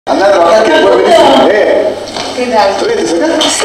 Andate a lavorare che poi venite. Che dai? Vedete,